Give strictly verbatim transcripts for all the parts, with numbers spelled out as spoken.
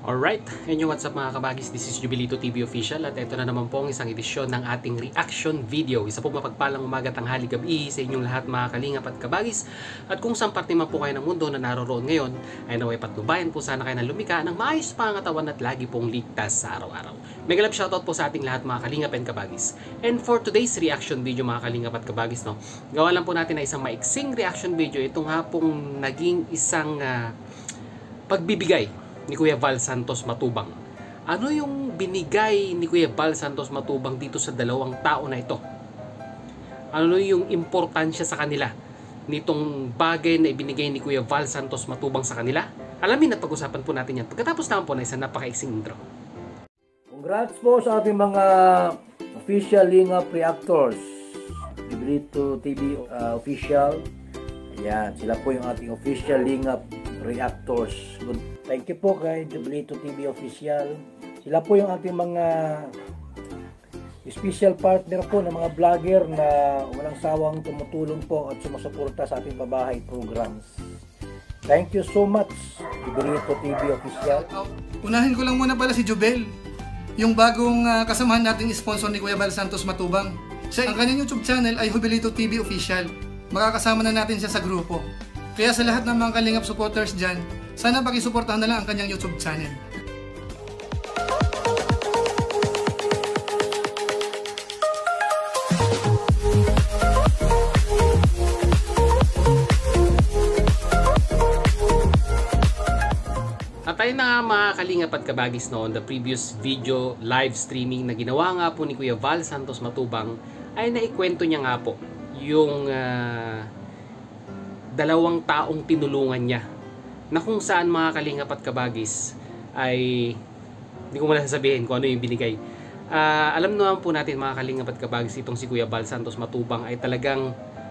Alright, and yung what's up mga kabagis, this is Jubilito T V Official at ito na naman po ang isang edisyon ng ating reaction video. Isa po mapagpalang umaga, tanghali, gabi sa inyong lahat mga kalingap at kabagis. At kung saan parte man po kayo ng mundo na naroroon ngayon, ay naway patnubayan po sana kayo ng lumika ng maayos pangatawan at lagi pong ligtas sa araw-araw. Mega love shoutout po sa ating lahat mga kalingap and kabagis. And for today's reaction video mga kalingap at kabagis, no, gawa lang po natin na isang maiksing reaction video. Itong hapong naging isang uh, pagbibigay ni Kuya Val Santos Matubang. Ano yung binigay ni Kuya Val Santos Matubang dito sa dalawang tao na ito? Ano yung importansya sa kanila nitong bagay na ibinigay ni Kuya Val Santos Matubang sa kanila? Alamin at pag-usapan po natin yan pagkatapos naman po na isang napaka-iksing intro. Congrats po sa ating mga official Lingap reactors. Jubilito T V uh, official. Ayan, sila po yung ating official Lingap reactors. Good. Thank you po kay Jubilito T V official. Sila po yung ating mga special partner po ng mga vlogger na walang sawang tumutulong po at sumusuporta sa ating pabahay programs. Thank you so much, Jubilito T V official. Unahin ko lang muna pala si Jubel, yung bagong uh, kasamahan nating sponsor ni Kuya Val Santos Matubang. Siya, ang kanyang YouTube channel ay Jubilito T V Official. Makakasama na natin siya sa grupo. Kaya sa lahat ng mga Kalingap supporters dyan, sana pakisuportahan na lang ang kanyang YouTube channel. At tayo na nga mga kalingap at kabagis, no, on the previous video live streaming na ginawa nga po ni Kuya Val Santos Matubang ay naikwento niya nga po yung uh, dalawang taong tinulungan niya na kung saan mga kalingap at kabagis ay hindi ko muna sasabihin kung ano yung binigay. Uh, alam naman po natin mga kalingap at kabagis, itong si Kuya Val Santos Matubang ay talagang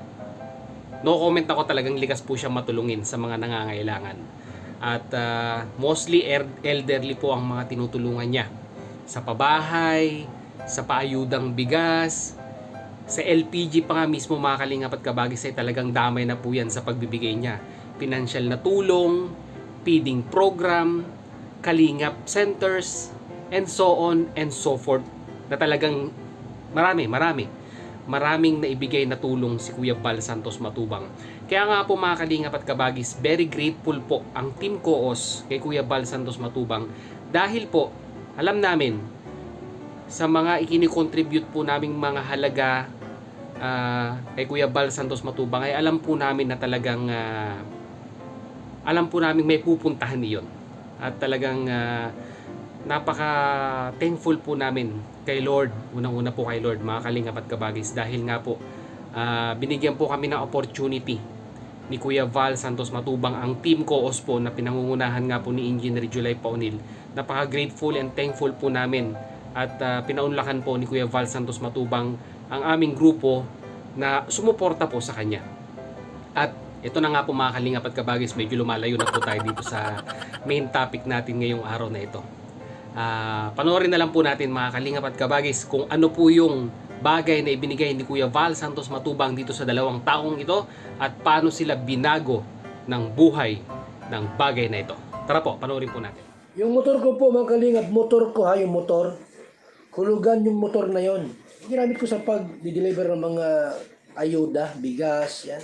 no comment ako, talagang likas po siya matulungin sa mga nangangailangan. At uh, mostly elderly po ang mga tinutulungan niya sa pabahay, sa paayudang bigas, sa L P G pa nga mismo mga kalingap at kabagis ay talagang damay na po yan sa pagbibigay niya. Financial na tulong, feeding program, kalingap centers, and so on and so forth. Na talagang marami, marami. Maraming naibigay na tulong si Kuya Val Santos Matubang. Kaya nga po mga kalingap at kabagis, very grateful po ang Team Koos kay Kuya Val Santos Matubang. Dahil po, alam namin, sa mga ikinikontribute po naming mga halaga uh, kay Kuya Val Santos Matubang, ay alam po namin na talagang uh, alam po namin may pupuntahan niyon. At talagang uh, napaka thankful po namin kay Lord, unang-una po kay Lord mga kalingap at kabagis, dahil nga po uh, binigyan po kami ng opportunity ni Kuya Val Santos Matubang, ang Team Koos po na pinangungunahan nga po ni Engineer July Paunil. Napaka grateful and thankful po namin at uh, pinaunlakan po ni Kuya Val Santos Matubang ang aming grupo na sumuporta po sa kanya. At ito na nga po mga kalingap at kabagis, medyo lumalayo na po tayo dito sa main topic natin ngayong araw na ito. Uh, panoorin na lang po natin mga kalingap at kabagis kung ano po yung bagay na ibinigay ni Kuya Val Santos Matubang dito sa dalawang taong ito at paano sila binago ng buhay ng bagay na ito. Tara po, panoorin po natin. Yung motor ko po mga kalingap, motor ko ha, yung motor. Hulugan yung motor na yon. Ginamit ko sa pag-deliver ng mga ayuda, bigas, yan.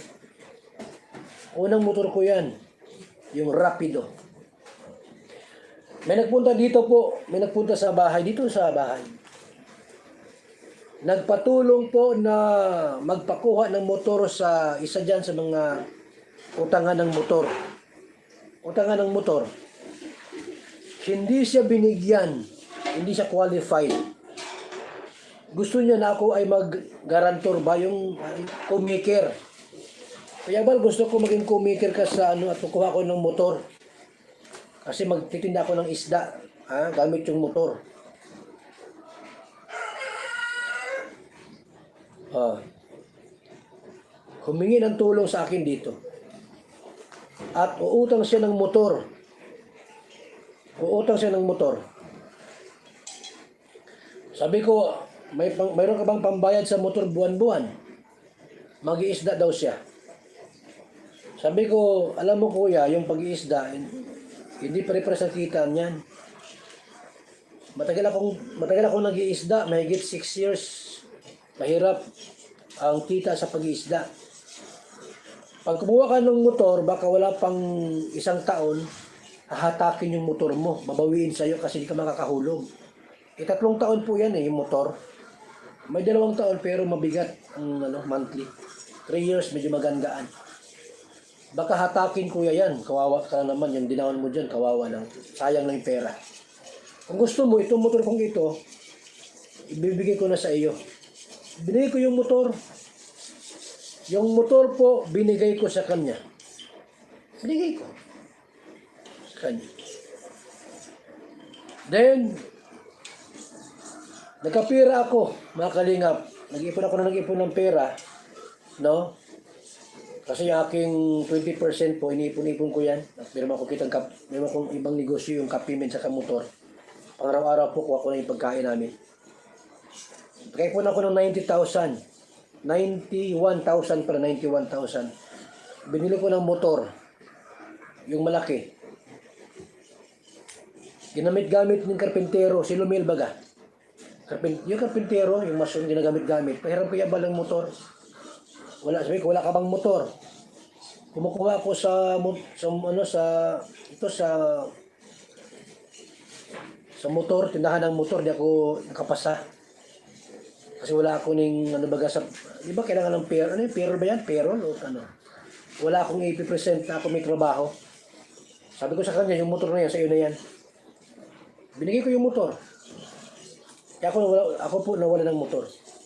Unang motor ko yan, yung Rapido. May nagpunta dito po, may nagpunta sa bahay, dito sa bahay. Nagpatulong po na magpakuha ng motor sa isa dyan sa mga utangan ng motor. Utangan ng motor. Hindi siya binigyan, hindi siya qualified. Gusto niya na ako ay mag-garantor ba yung co-maker. Kaya ba gusto ko maging co-maker ka sa ano at kukuha ko ng motor. Kasi magtitinda ako ng isda, ha, gamit yung motor. Ah. Humingi ng tulong sa akin dito. At uutang siya ng motor. Uutang siya ng motor. Sabi ko, may mayroon ka bang pambayad sa motor buwan-buwan? Mag-iisda daw siya. Sabi ko, alam mo kuya, yung pag-iisda, hindi pare-pare sa kita niyan. Matagal akong, matagal akong nag-iisda, mahigit six years. Mahirap ang kita sa pag-iisda. Pag kumuha ka ng motor, baka wala pang isang taon, hahatakin yung motor mo, babawiin sa'yo kasi di ka makakahulog. E tatlong taon po yan eh, yung motor. May dalawang taon pero mabigat ang ano, monthly. Three years, medyo magandaan. Baka hatakin kuya yan, kawawa ka naman, yung dinawan mo dyan, kawawa lang. Sayang lang yung pera. Kung gusto mo, itong motor kong ito, ibibigay ko na sa iyo. Binigay ko yung motor. Yung motor po, binigay ko sa kanya. Binigay ko. Sa kanya. Then, nagkapira ako, mga kalingap. Nag-ipon ako na nag-ipon ng pera. No? Kasi yung aking twenty percent po, iniipon-ipon ko yan. At meron ako kitang kap, meron akong ibang negosyo, yung kapimen sa motor. Pang-araw-araw po, kuha ko na yung pagkain namin. Nag-ipon ako ng ninety thousand. ninety-one thousand para ninety-one thousand. Binili ko ng motor. Yung malaki. Ginamit-gamit ng karpintero, si Lumil baga. Karpin, yung karpintero, yung mason ginagamit-gamit. Pahiram ko yabal ng motor. Wala, sabi ko, wala ka bang motor? Kumukuha ako sa, sa ano, sa, ito sa, sa motor, tindahan ng motor, di ako nakapasa. Kasi wala ako ning, ano baga sa, di ba kailangan ng payroll, ano yung payroll ba yan? Payroll o ano? Wala akong eighty percent na ako may trabaho. Sabi ko sa kanya, yung motor na yan, sa iyo na yan. Binigay ko yung motor. Kaya ako, nawala, ako po nawala ng motor.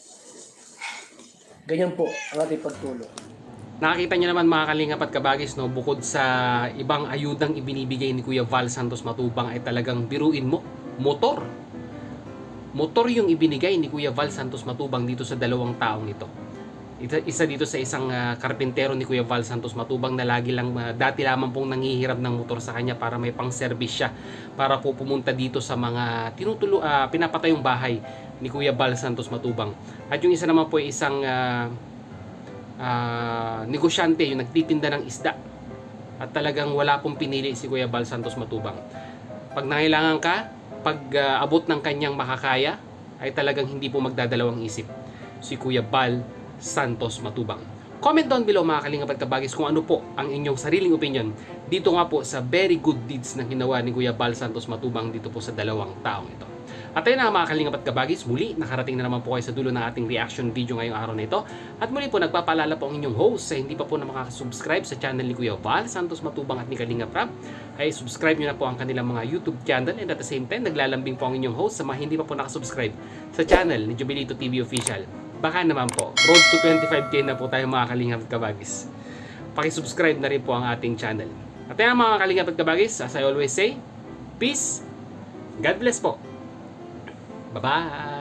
Ganyan po ang ating pagtulong. Nakakita niyo naman mga kalingap at kabagis, no, bukod sa ibang ayudang ibinibigay ni Kuya Val Santos Matubang ay talagang biruin mo, motor. Motor yung ibinigay ni Kuya Val Santos Matubang dito sa dalawang taong ito. Isa, isa dito sa isang uh, karpintero ni Kuya Val Santos Matubang na lagi lang, uh, dati lamang pong nanghihirap ng motor sa kanya para may pang-service siya. Para po pumunta dito sa mga tinutulo, uh, pinapatayong bahay ni Kuya Val Santos Matubang. At yung isa naman po ay isang uh, uh, negosyante, yung nagtitinda ng isda. At talagang wala pong pinili si Kuya Val Santos Matubang. Pag nangailangan ka, pag uh, abot ng kanyang makakaya, ay talagang hindi po magdadalawang isip si Kuya Val Santos Matubang. Comment down below mga kalingap at kabagis kung ano po ang inyong sariling opinion dito nga po sa very good deeds na ginawa ni Kuya Val Santos Matubang dito po sa dalawang taong ito. At ayun na mga kalingap at kabagis, muli nakarating na naman po kayo sa dulo ng ating reaction video ngayong araw na ito. At muli po nagpapaalala po ang inyong host sa hindi pa po na makakasubscribe sa channel ni Kuya Val Santos Matubang at ni Kalingap Rab, ay subscribe nyo na po ang kanilang mga YouTube channel, and at the same time naglalambing po ang inyong host sa mga hindi pa po nakasubscribe sa channel ni Jovelito T V Official. Baka naman po, road to twenty-five K na po tayo mga kalingap at kabagis. Pakisubscribe na rin po ang ating channel. At yan mga kalingap at kabagis, as I always say, peace, God bless po. Bye-bye!